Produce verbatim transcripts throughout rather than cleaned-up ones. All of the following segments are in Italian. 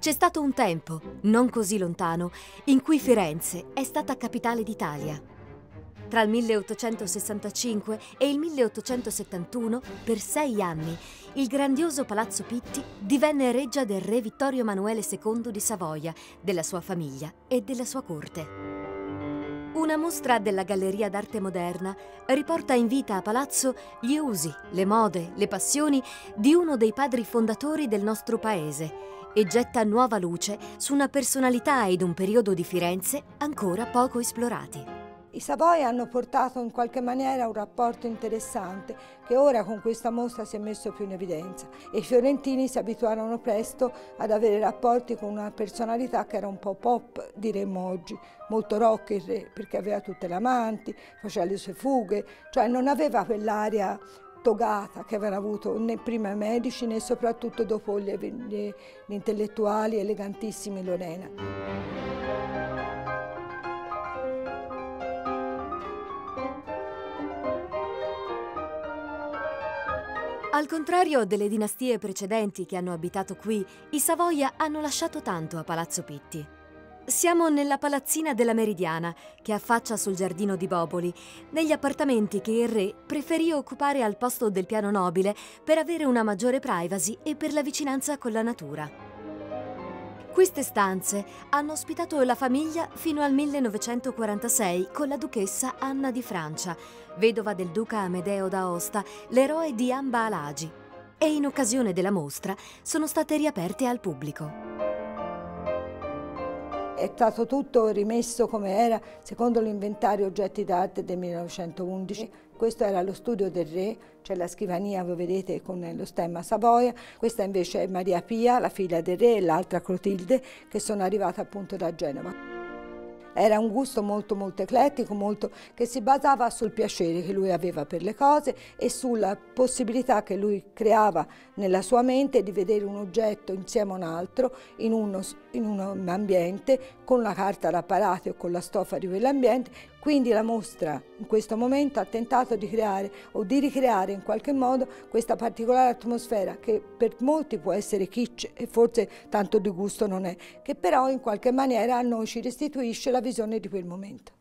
C'è stato un tempo, non così lontano, in cui Firenze è stata capitale d'Italia. Tra il milleottocentosessantacinque e il milleottocentosettantuno, per sei anni, il grandioso Palazzo Pitti divenne reggia del re Vittorio Emanuele secondo di Savoia, della sua famiglia e della sua corte. Una mostra della Galleria d'Arte Moderna riporta in vita a palazzo gli usi, le mode, le passioni di uno dei padri fondatori del nostro paese e getta nuova luce su una personalità ed un periodo di Firenze ancora poco esplorati. I Savoia hanno portato in qualche maniera un rapporto interessante che ora con questa mostra si è messo più in evidenza e i fiorentini si abituarono presto ad avere rapporti con una personalità che era un po' pop, diremmo oggi, molto rock il re, perché aveva tutte le amanti, faceva le sue fughe, cioè non aveva quell'aria togata che avevano avuto né prima i medici né soprattutto dopo gli, gli, gli intellettuali elegantissimi Lorena. Al contrario delle dinastie precedenti che hanno abitato qui, i Savoia hanno lasciato tanto a Palazzo Pitti. Siamo nella palazzina della Meridiana, che affaccia sul giardino di Boboli, negli appartamenti che il re preferì occupare al posto del piano nobile per avere una maggiore privacy e per la vicinanza con la natura. Queste stanze hanno ospitato la famiglia fino al millenovecentoquarantasei con la duchessa Anna di Francia, vedova del duca Amedeo d'Aosta, l'eroe di Amba Alagi, e in occasione della mostra sono state riaperte al pubblico. È stato tutto rimesso come era secondo l'inventario oggetti d'arte del millenovecentoundici. Questo era lo studio del re, c'è la scrivania, voi vedete, con lo stemma Savoia. Questa invece è Maria Pia, la figlia del re, e l'altra Clotilde, che sono arrivate appunto da Genova. Era un gusto molto molto eclettico, molto, che si basava sul piacere che lui aveva per le cose e sulla possibilità che lui creava nella sua mente di vedere un oggetto insieme a un altro in, uno, in un ambiente con la carta da parate o con la stoffa di quell'ambiente. Quindi la mostra in questo momento ha tentato di creare o di ricreare in qualche modo questa particolare atmosfera che per molti può essere kitsch e forse tanto di gusto non è, che però in qualche maniera a noi ci restituisce la visione di quel momento.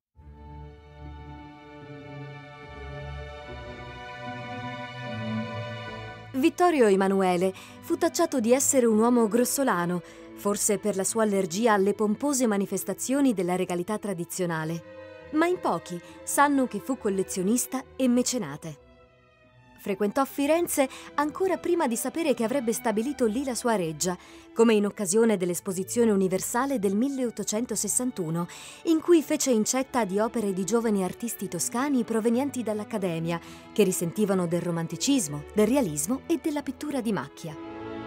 Vittorio Emanuele fu tacciato di essere un uomo grossolano, forse per la sua allergia alle pompose manifestazioni della regalità tradizionale. Ma in pochi sanno che fu collezionista e mecenate. Frequentò Firenze ancora prima di sapere che avrebbe stabilito lì la sua reggia, come in occasione dell'Esposizione Universale del milleottocentosessantuno, in cui fece incetta di opere di giovani artisti toscani provenienti dall'Accademia, che risentivano del romanticismo, del realismo e della pittura di macchia.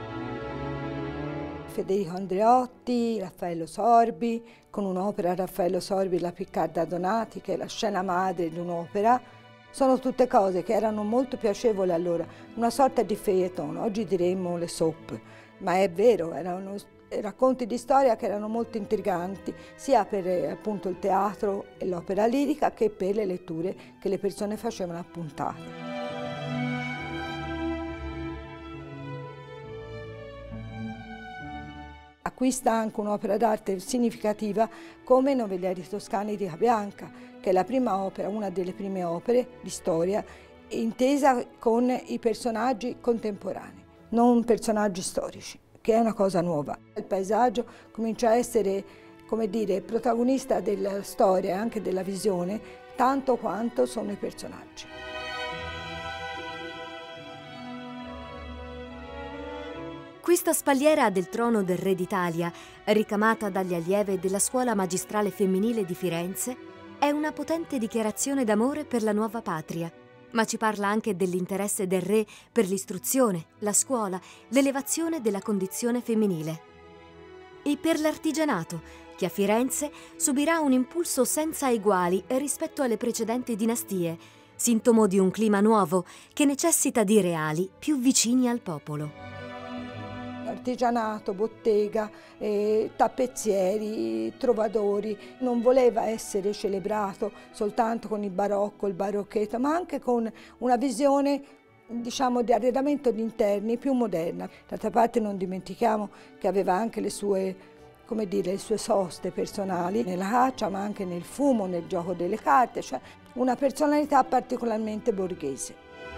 Federico Andreotti, Raffaello Sorbi, con un'opera Raffaello Sorbi, La Piccarda Donati, che è la scena madre di un'opera. Sono tutte cose che erano molto piacevoli allora, una sorta di feuilleton, oggi diremmo le soap, ma è vero, erano racconti di storia che erano molto intriganti, sia per appunto il teatro e l'opera lirica che per le letture che le persone facevano a puntate. Acquista anche un'opera d'arte significativa come I Novellieri Toscani di Cabianca, che è la prima opera, una delle prime opere di storia, intesa con i personaggi contemporanei, non personaggi storici, che è una cosa nuova. Il paesaggio comincia a essere, come dire, protagonista della storia e anche della visione, tanto quanto sono i personaggi. Questa spalliera del trono del re d'Italia, ricamata dagli allievi della scuola magistrale femminile di Firenze, è una potente dichiarazione d'amore per la nuova patria, ma ci parla anche dell'interesse del re per l'istruzione, la scuola, l'elevazione della condizione femminile. E per l'artigianato, che a Firenze subirà un impulso senza eguali rispetto alle precedenti dinastie, sintomo di un clima nuovo che necessita di reali più vicini al popolo. Artigianato, bottega, eh, tappezzieri, trovadori, non voleva essere celebrato soltanto con il barocco, il barocchetto, ma anche con una visione diciamo, di arredamento di interni più moderna. D'altra parte non dimentichiamo che aveva anche le sue, come dire, le sue soste personali nella caccia, ma anche nel fumo, nel gioco delle carte, cioè una personalità particolarmente borghese.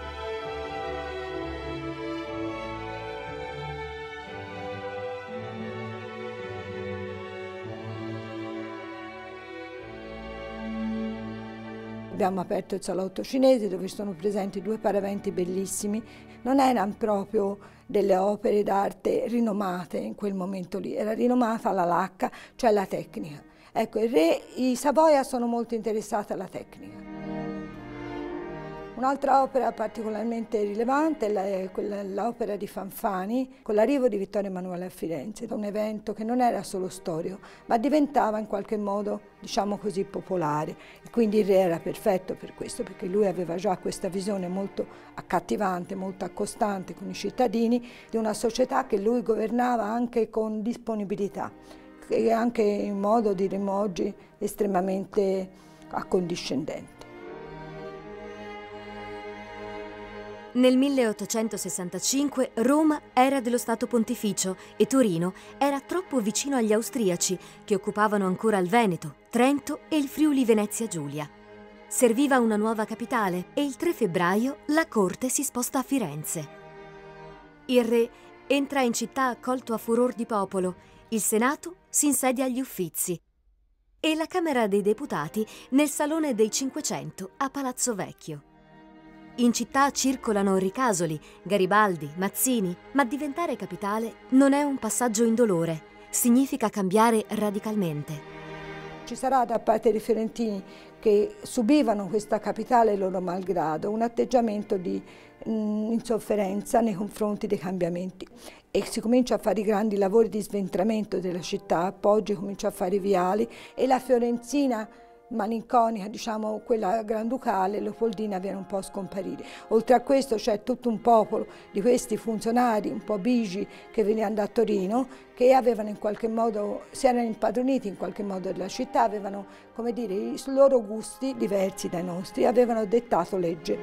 Abbiamo aperto il salotto cinese dove sono presenti due paraventi bellissimi. Non erano proprio delle opere d'arte rinomate in quel momento lì, era rinomata la lacca, cioè la tecnica. Ecco, il re, i Savoia sono molto interessati alla tecnica. Un'altra opera particolarmente rilevante è l'opera di Fanfani con l'arrivo di Vittorio Emanuele a Firenze, un evento che non era solo storico, ma diventava in qualche modo, diciamo così, popolare. E quindi il re era perfetto per questo, perché lui aveva già questa visione molto accattivante, molto accostante con i cittadini, di una società che lui governava anche con disponibilità e anche in modo, diremmo oggi, estremamente accondiscendente. Nel milleottocentosessantacinque Roma era dello Stato Pontificio e Torino era troppo vicino agli austriaci che occupavano ancora il Veneto, Trento e il Friuli Venezia Giulia. Serviva una nuova capitale e il tre febbraio la corte si sposta a Firenze. Il re entra in città accolto a furor di popolo, il Senato si insedia agli Uffizi e la Camera dei Deputati nel Salone dei Cinquecento a Palazzo Vecchio. In città circolano ricasoli, Garibaldi, Mazzini, ma diventare capitale non è un passaggio indolore, significa cambiare radicalmente. Ci sarà da parte dei fiorentini che subivano questa capitale loro malgrado un atteggiamento di mh, insofferenza nei confronti dei cambiamenti e si comincia a fare i grandi lavori di sventramento della città, Poggi comincia a fare i viali e la Fiorentina malinconica, diciamo quella granducale, leopoldina, viene un po' a scomparire. Oltre a questo c'è tutto un popolo di questi funzionari un po' bigi che venivano da Torino, che avevano in qualche modo, si erano impadroniti in qualche modo della città, avevano, come dire, i loro gusti diversi dai nostri, avevano dettato legge.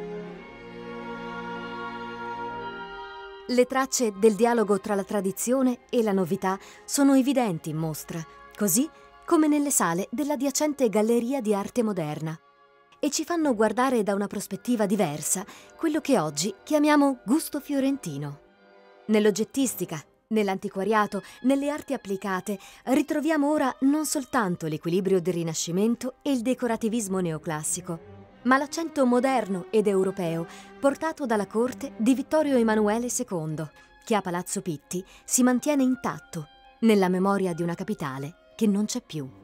Le tracce del dialogo tra la tradizione e la novità sono evidenti in mostra, così come nelle sale dell'adiacente Galleria di Arte Moderna, e ci fanno guardare da una prospettiva diversa quello che oggi chiamiamo gusto fiorentino. Nell'oggettistica, nell'antiquariato, nelle arti applicate ritroviamo ora non soltanto l'equilibrio del Rinascimento e il decorativismo neoclassico, ma l'accento moderno ed europeo portato dalla corte di Vittorio Emanuele secondo, che a Palazzo Pitti si mantiene intatto nella memoria di una capitale che non c'è più.